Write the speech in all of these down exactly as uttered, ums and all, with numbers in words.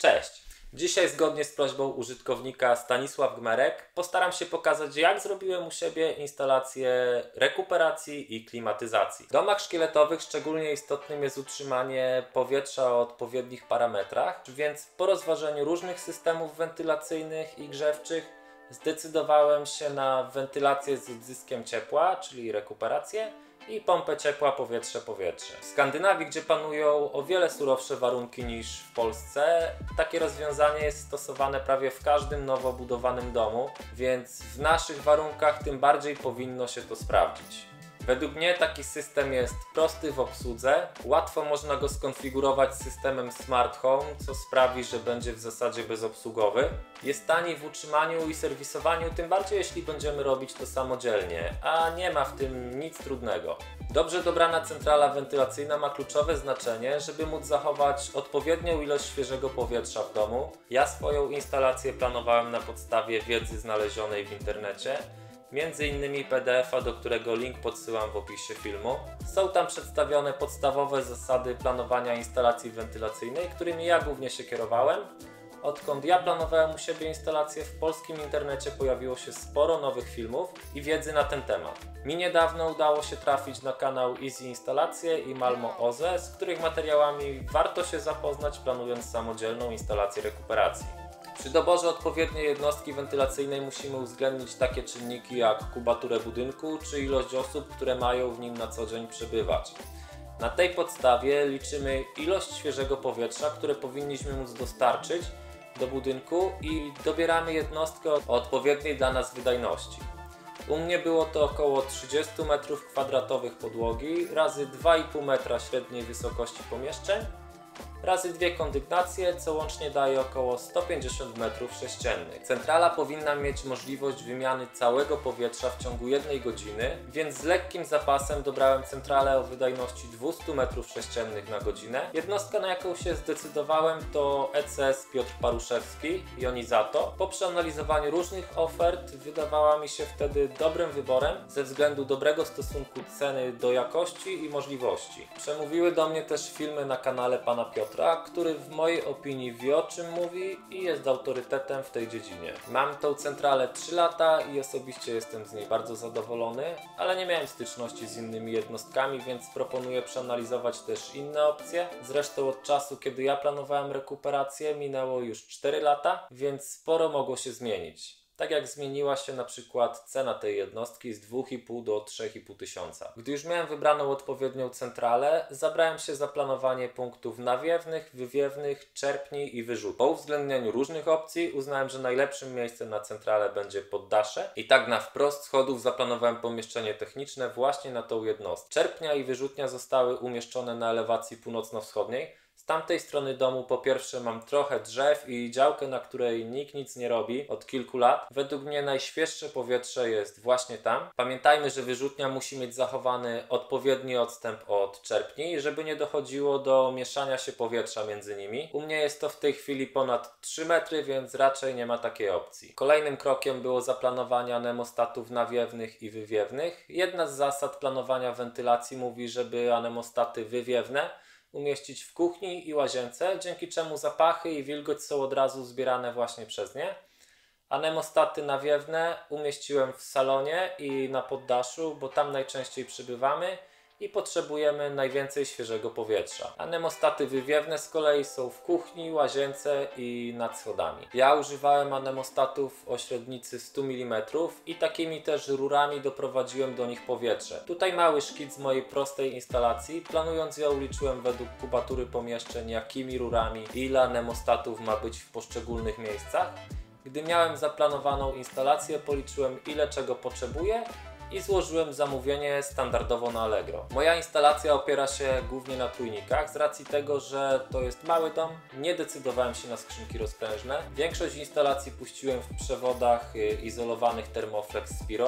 Cześć! Dzisiaj zgodnie z prośbą użytkownika Stanisław Gmerek postaram się pokazać, jak zrobiłem u siebie instalację rekuperacji i klimatyzacji. W domach szkieletowych szczególnie istotnym jest utrzymanie powietrza o odpowiednich parametrach, więc po rozważeniu różnych systemów wentylacyjnych i grzewczych zdecydowałem się na wentylację z odzyskiem ciepła, czyli rekuperację, i pompę ciepła powietrze-powietrze. W Skandynawii, gdzie panują o wiele surowsze warunki niż w Polsce, takie rozwiązanie jest stosowane prawie w każdym nowo budowanym domu, więc w naszych warunkach tym bardziej powinno się to sprawdzić. Według mnie taki system jest prosty w obsłudze, łatwo można go skonfigurować systemem Smart Home, co sprawi, że będzie w zasadzie bezobsługowy. Jest tani w utrzymaniu i serwisowaniu, tym bardziej jeśli będziemy robić to samodzielnie, a nie ma w tym nic trudnego. Dobrze dobrana centrala wentylacyjna ma kluczowe znaczenie, żeby móc zachować odpowiednią ilość świeżego powietrza w domu. Ja swoją instalację planowałem na podstawie wiedzy znalezionej w internecie, między innymi P D F a, do którego link podsyłam w opisie filmu. Są tam przedstawione podstawowe zasady planowania instalacji wentylacyjnej, którymi ja głównie się kierowałem. Odkąd ja planowałem u siebie instalację, w polskim internecie pojawiło się sporo nowych filmów i wiedzy na ten temat. Mi niedawno udało się trafić na kanał Easy Instalacje i Malmo O Z E, z których materiałami warto się zapoznać, planując samodzielną instalację rekuperacji. Przy doborze odpowiedniej jednostki wentylacyjnej musimy uwzględnić takie czynniki jak kubaturę budynku czy ilość osób, które mają w nim na co dzień przebywać. Na tej podstawie liczymy ilość świeżego powietrza, które powinniśmy móc dostarczyć do budynku i dobieramy jednostkę o odpowiedniej dla nas wydajności. U mnie było to około trzydzieści metrów kwadratowych podłogi razy dwa i pół metra średniej wysokości pomieszczeń razy dwie kondygnacje, co łącznie daje około sto pięćdziesiąt metrów sześciennych. Centrala powinna mieć możliwość wymiany całego powietrza w ciągu jednej godziny, więc z lekkim zapasem dobrałem centralę o wydajności dwieście metrów sześciennych na godzinę. Jednostka, na jaką się zdecydowałem, to E C S Piotr Paruszewski Jonizato. Po przeanalizowaniu różnych ofert wydawała mi się wtedy dobrym wyborem ze względu dobrego stosunku ceny do jakości i możliwości. Przemówiły do mnie też filmy na kanale pana Piotra, który w mojej opinii wie, o czym mówi i jest autorytetem w tej dziedzinie. Mam tą centralę trzy lata i osobiście jestem z niej bardzo zadowolony, ale nie miałem styczności z innymi jednostkami, więc proponuję przeanalizować też inne opcje. Zresztą od czasu, kiedy ja planowałem rekuperację, minęło już cztery lata, więc sporo mogło się zmienić. Tak jak zmieniła się na przykład cena tej jednostki z dwóch i pół do trzech i pół tysiąca. Gdy już miałem wybraną odpowiednią centralę, zabrałem się za planowanie punktów nawiewnych, wywiewnych, czerpni i wyrzutów. Po uwzględnieniu różnych opcji uznałem, że najlepszym miejscem na centralę będzie poddasze i tak na wprost schodów zaplanowałem pomieszczenie techniczne właśnie na tą jednostkę. Czerpnia i wyrzutnia zostały umieszczone na elewacji północno-wschodniej. Z tamtej strony domu po pierwsze mam trochę drzew i działkę, na której nikt nic nie robi od kilku lat. Według mnie najświeższe powietrze jest właśnie tam. Pamiętajmy, że wyrzutnia musi mieć zachowany odpowiedni odstęp od czerpni, żeby nie dochodziło do mieszania się powietrza między nimi. U mnie jest to w tej chwili ponad trzy metry, więc raczej nie ma takiej opcji. Kolejnym krokiem było zaplanowanie anemostatów nawiewnych i wywiewnych. Jedna z zasad planowania wentylacji mówi, żeby anemostaty wywiewne umieścić w kuchni i łazience, dzięki czemu zapachy i wilgoć są od razu zbierane właśnie przez nie. Anemostaty nawiewne umieściłem w salonie i na poddaszu, bo tam najczęściej przybywamy i potrzebujemy najwięcej świeżego powietrza. Anemostaty wywiewne z kolei są w kuchni, łazience i nad schodami. Ja używałem anemostatów o średnicy stu milimetrów i takimi też rurami doprowadziłem do nich powietrze. Tutaj mały szkic mojej prostej instalacji. Planując ją liczyłem według kubatury pomieszczeń, jakimi rurami i ile anemostatów ma być w poszczególnych miejscach. Gdy miałem zaplanowaną instalację, policzyłem ile czego potrzebuję i złożyłem zamówienie standardowo na Allegro. Moja instalacja opiera się głównie na trójnikach. Z racji tego, że to jest mały dom, nie decydowałem się na skrzynki rozprężne. Większość instalacji puściłem w przewodach izolowanych Thermoflex Spiro.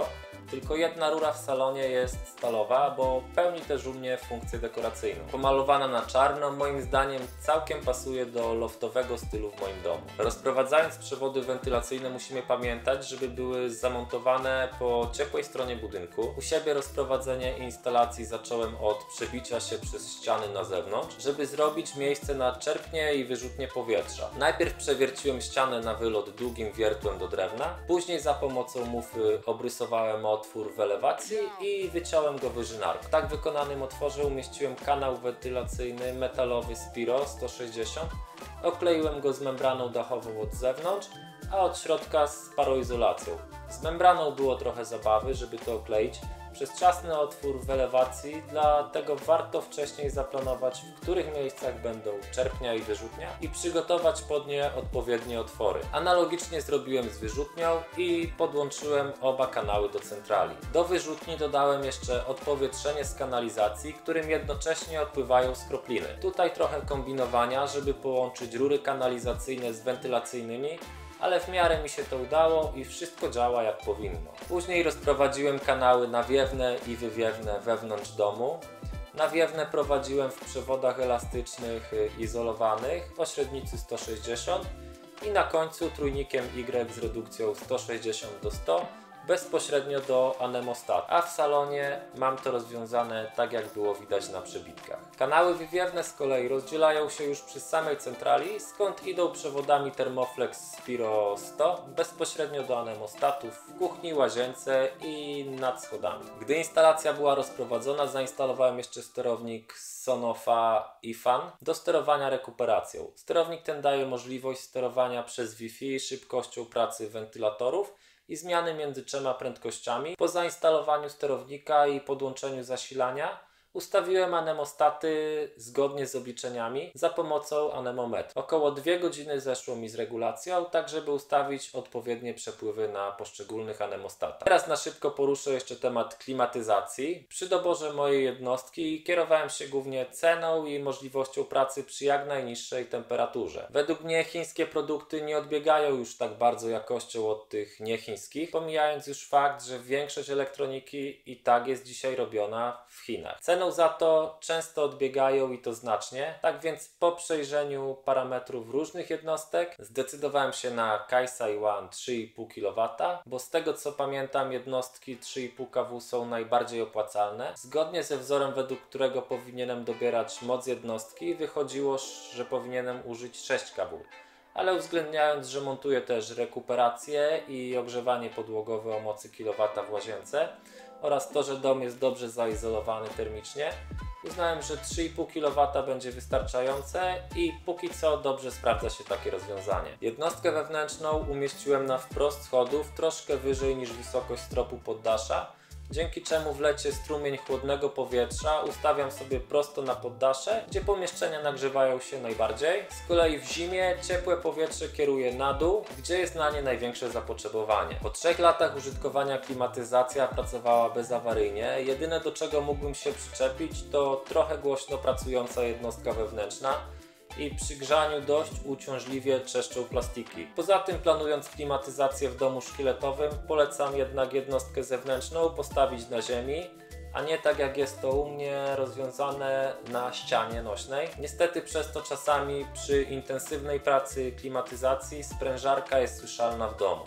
Tylko jedna rura w salonie jest stalowa, bo pełni też u mnie funkcję dekoracyjną. Pomalowana na czarno, moim zdaniem całkiem pasuje do loftowego stylu w moim domu. Rozprowadzając przewody wentylacyjne musimy pamiętać, żeby były zamontowane po ciepłej stronie budynku. U siebie rozprowadzenie instalacji zacząłem od przebicia się przez ściany na zewnątrz, żeby zrobić miejsce na czerpnie i wyrzutnie powietrza. Najpierw przewierciłem ścianę na wylot długim wiertłem do drewna, później za pomocą mufy obrysowałem otwór w elewacji i wyciąłem go wyżynarką. W tak wykonanym otworze umieściłem kanał wentylacyjny metalowy Spiro sto sześćdziesiąt, okleiłem go z membraną dachową od zewnątrz, a od środka z paroizolacją. Z membraną było trochę zabawy, żeby to okleić przez ciasny otwór w elewacji, dlatego warto wcześniej zaplanować, w których miejscach będą czerpnia i wyrzutnia i przygotować pod nie odpowiednie otwory. Analogicznie zrobiłem z wyrzutnią i podłączyłem oba kanały do centrali. Do wyrzutni dodałem jeszcze odpowietrzenie z kanalizacji, którym jednocześnie odpływają skropliny. Tutaj trochę kombinowania, żeby połączyć rury kanalizacyjne z wentylacyjnymi, ale w miarę mi się to udało i wszystko działa jak powinno. Później rozprowadziłem kanały nawiewne i wywiewne wewnątrz domu. Nawiewne prowadziłem w przewodach elastycznych izolowanych o średnicy sto sześćdziesiąt i na końcu trójnikiem Y z redukcją sto sześćdziesiąt do stu bezpośrednio do anemostatu, a w salonie mam to rozwiązane tak, jak było widać na przebitkach. Kanały wywiewne z kolei rozdzielają się już przy samej centrali, skąd idą przewodami Thermoflex Spiro sto bezpośrednio do anemostatów w kuchni, łazience i nad schodami. Gdy instalacja była rozprowadzona, zainstalowałem jeszcze sterownik Sonofa i Fan do sterowania rekuperacją. Sterownik ten daje możliwość sterowania przez Wi-Fi szybkością pracy wentylatorów i zmiany między trzema prędkościami. Po zainstalowaniu sterownika i podłączeniu zasilania ustawiłem anemostaty zgodnie z obliczeniami za pomocą anemometru. Około dwie godziny zeszło mi z regulacją, tak żeby ustawić odpowiednie przepływy na poszczególnych anemostatach. Teraz na szybko poruszę jeszcze temat klimatyzacji. Przy doborze mojej jednostki kierowałem się głównie ceną i możliwością pracy przy jak najniższej temperaturze. Według mnie chińskie produkty nie odbiegają już tak bardzo jakością od tych niechińskich, pomijając już fakt, że większość elektroniki i tak jest dzisiaj robiona w Chinach. Ceną za to często odbiegają i to znacznie, tak więc po przejrzeniu parametrów różnych jednostek zdecydowałem się na Kaisai One trzy i pół kilowata, bo z tego co pamiętam jednostki trzy i pół kW są najbardziej opłacalne. Zgodnie ze wzorem, według którego powinienem dobierać moc jednostki, wychodziło, że powinienem użyć sześć kW. Ale uwzględniając, że montuję też rekuperację i ogrzewanie podłogowe o mocy kilowata w łazience oraz to, że dom jest dobrze zaizolowany termicznie, uznałem, że trzy i pół kilowata będzie wystarczające i póki co dobrze sprawdza się takie rozwiązanie. Jednostkę wewnętrzną umieściłem na wprost schodów, troszkę wyżej niż wysokość stropu poddasza, dzięki czemu w lecie strumień chłodnego powietrza ustawiam sobie prosto na poddasze, gdzie pomieszczenia nagrzewają się najbardziej. Z kolei w zimie ciepłe powietrze kieruje na dół, gdzie jest na nie największe zapotrzebowanie. Po trzech latach użytkowania klimatyzacja pracowała bezawaryjnie. Jedyne, do czego mógłbym się przyczepić, to trochę głośno pracująca jednostka wewnętrzna i przy grzaniu dość uciążliwie trzeszczą plastiki. Poza tym, planując klimatyzację w domu szkieletowym, polecam jednak jednostkę zewnętrzną postawić na ziemi, a nie tak jak jest to u mnie rozwiązane na ścianie nośnej. Niestety przez to czasami przy intensywnej pracy klimatyzacji sprężarka jest słyszalna w domu.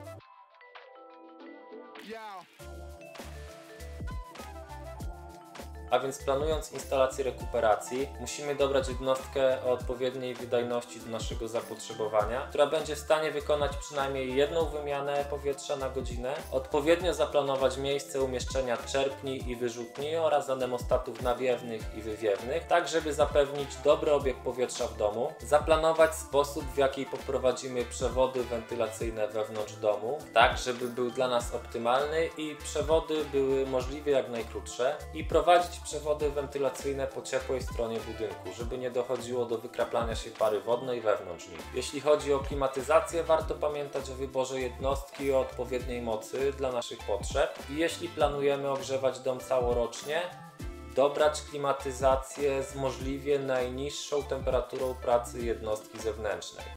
A więc planując instalację rekuperacji, musimy dobrać jednostkę o odpowiedniej wydajności do naszego zapotrzebowania, która będzie w stanie wykonać przynajmniej jedną wymianę powietrza na godzinę, odpowiednio zaplanować miejsce umieszczenia czerpni i wyrzutni oraz anemostatów nawiewnych i wywiewnych, tak żeby zapewnić dobry obieg powietrza w domu, zaplanować sposób, w jaki poprowadzimy przewody wentylacyjne wewnątrz domu, tak żeby był dla nas optymalny i przewody były możliwie jak najkrótsze, i prowadzić przewody wentylacyjne po ciepłej stronie budynku, żeby nie dochodziło do wykraplania się pary wodnej wewnątrz nich. Jeśli chodzi o klimatyzację, warto pamiętać o wyborze jednostki o odpowiedniej mocy dla naszych potrzeb i jeśli planujemy ogrzewać dom całorocznie, dobrać klimatyzację z możliwie najniższą temperaturą pracy jednostki zewnętrznej.